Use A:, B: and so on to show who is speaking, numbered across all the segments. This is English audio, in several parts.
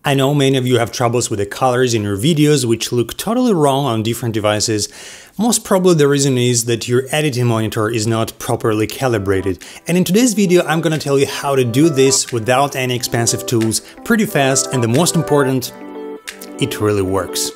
A: I know many of you have troubles with the colors in your videos which look totally wrong on different devices. Most probably the reason is that your editing monitor is not properly calibrated. And in today's video I'm gonna tell you how to do this without any expensive tools, pretty fast, and the most important, it really works.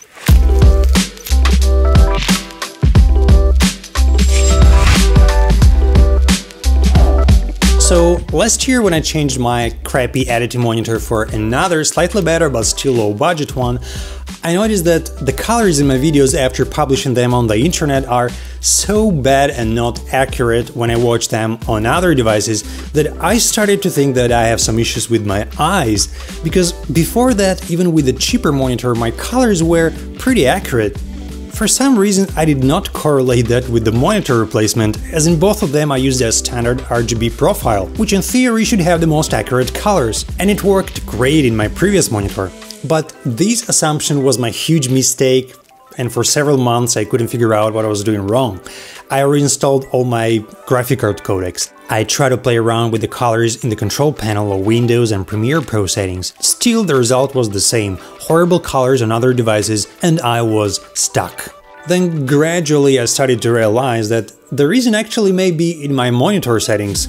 A: So last year when I changed my crappy editing monitor for another slightly better but still low budget one, I noticed that the colors in my videos after publishing them on the internet are so bad and not accurate when I watch them on other devices that I started to think that I have some issues with my eyes, because before that, even with the cheaper monitor, my colors were pretty accurate. For some reason I did not correlate that with the monitor replacement, as in both of them I used a standard RGB profile, which in theory should have the most accurate colors, and it worked great in my previous monitor. But this assumption was my huge mistake, and for several months I couldn't figure out what I was doing wrong. I reinstalled all my graphic card codecs. I tried to play around with the colors in the control panel of Windows and Premiere Pro settings. Still, the result was the same: horrible colors on other devices, and I was stuck. Then gradually I started to realize that the reason actually may be in my monitor settings.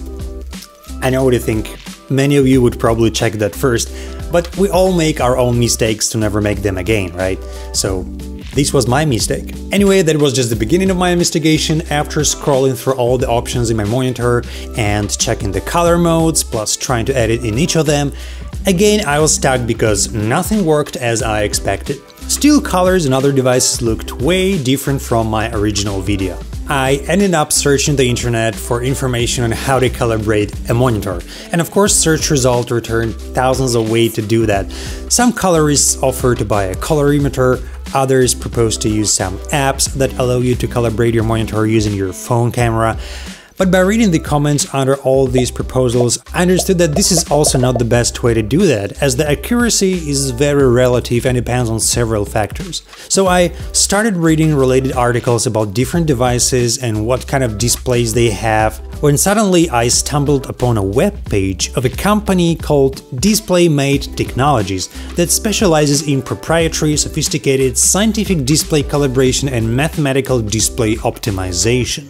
A: I know what you think. Many of you would probably check that first, but we all make our own mistakes to never make them again, right? So this was my mistake. Anyway, that was just the beginning of my investigation. After scrolling through all the options in my monitor and checking the color modes, plus trying to edit in each of them, again I was stuck because nothing worked as I expected. Still, colors in other devices looked way different from my original video. I ended up searching the internet for information on how to calibrate a monitor, and of course search results returned thousands of ways to do that. Some colorists offer to buy a colorimeter, others propose to use some apps that allow you to calibrate your monitor using your phone camera. But by reading the comments under all these proposals, I understood that this is also not the best way to do that, as the accuracy is very relative and depends on several factors. So I started reading related articles about different devices and what kind of displays they have, when suddenly I stumbled upon a web page of a company called DisplayMate Technologies that specializes in proprietary, sophisticated scientific display calibration and mathematical display optimization.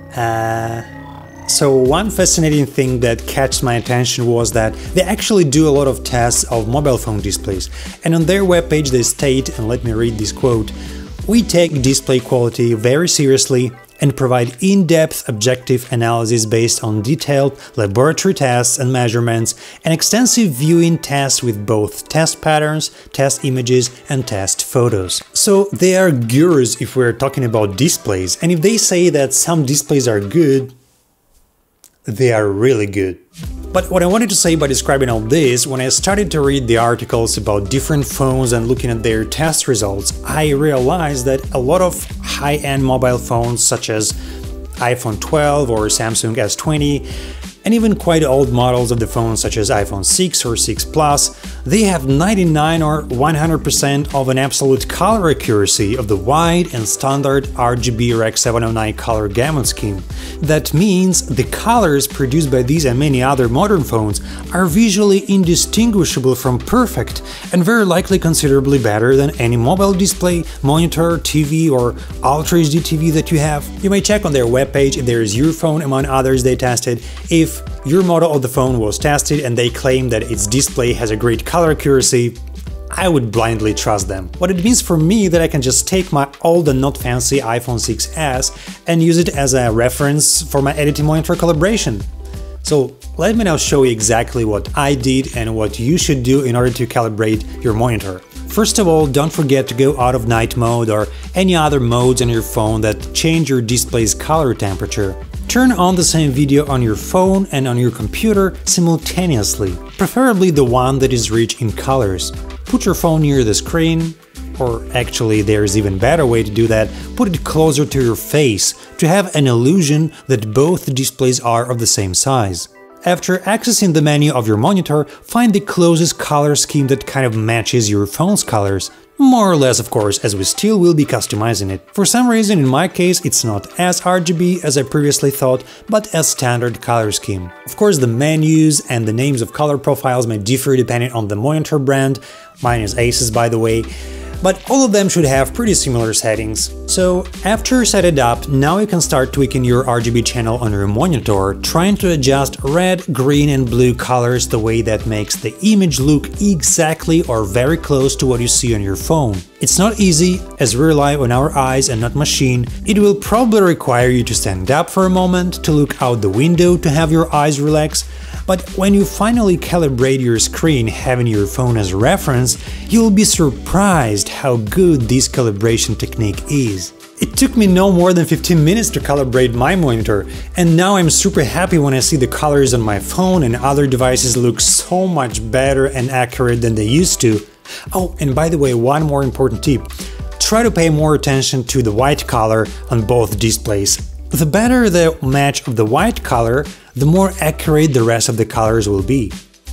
A: So one fascinating thing that catches my attention was that they actually do a lot of tests of mobile phone displays, and on their webpage they state, and let me read this quote: "We take display quality very seriously and provide in-depth objective analysis based on detailed laboratory tests and measurements and extensive viewing tests with both test patterns, test images and test photos." So they are gurus if we're talking about displays, and if they say that some displays are good, they are really good. But what I wanted to say by describing all this, when I started to read the articles about different phones and looking at their test results, I realized that a lot of high-end mobile phones such as iPhone 12 or Samsung S20, and even quite old models of the phone such as iPhone 6 or 6 Plus, they have 99 or 100% of an absolute color accuracy of the wide and standard RGB Rec 709 color gamut scheme. That means the colors produced by these and many other modern phones are visually indistinguishable from perfect, and very likely considerably better than any mobile display, monitor, TV or Ultra HD TV that you have. You may check on their webpage if there is your phone among others they tested. If your model of the phone was tested and they claim that its display has a great color accuracy, I would blindly trust them. What it means for me that I can just take my old and not fancy iPhone 6s and use it as a reference for my editing monitor calibration. So let me now show you exactly what I did and what you should do in order to calibrate your monitor. First of all, don't forget to go out of night mode or any other modes on your phone that change your display's color temperature. Turn on the same video on your phone and on your computer simultaneously, preferably the one that is rich in colors. Put your phone near the screen, or actually there's even better way to do that, put it closer to your face to have an illusion that both displays are of the same size. After accessing the menu of your monitor, find the closest color scheme that kind of matches your phone's colors. More or less, of course, as we still will be customizing it. For some reason, in my case, it's not as RGB as I previously thought, but a standard color scheme. Of course, the menus and the names of color profiles may differ depending on the monitor brand. Mine is Asus, by the way. But all of them should have pretty similar settings. So after set it up, now you can start tweaking your RGB channel on your monitor, trying to adjust red, green and blue colors the way that makes the image look exactly or very close to what you see on your phone. It's not easy, as we rely on our eyes and not machine. It will probably require you to stand up for a moment, to look out the window to have your eyes relax. But when you finally calibrate your screen having your phone as reference, you'll be surprised how good this calibration technique is. It took me no more than 15 minutes to calibrate my monitor, and now I'm super happy when I see the colors on my phone and other devices look so much better and accurate than they used to. Oh, and by the way, one more important tip. Try to pay more attention to the white color on both displays. The better the match of the white color, the more accurate the rest of the colors will be.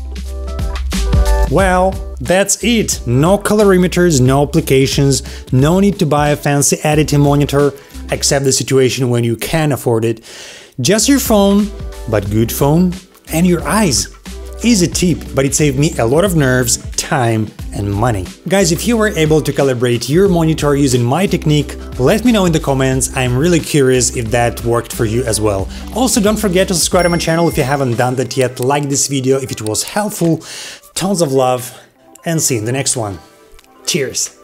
A: Well, that's it! No colorimeters, no applications, no need to buy a fancy editing monitor, except the situation when you can afford it. Just your phone, but good phone, and your eyes. Easy tip, but it saved me a lot of nerves, time and money. Guys, if you were able to calibrate your monitor using my technique, let me know in the comments. I'm really curious if that worked for you as well. Also, don't forget to subscribe to my channel if you haven't done that yet, like this video if it was helpful, tons of love, and see you in the next one. Cheers!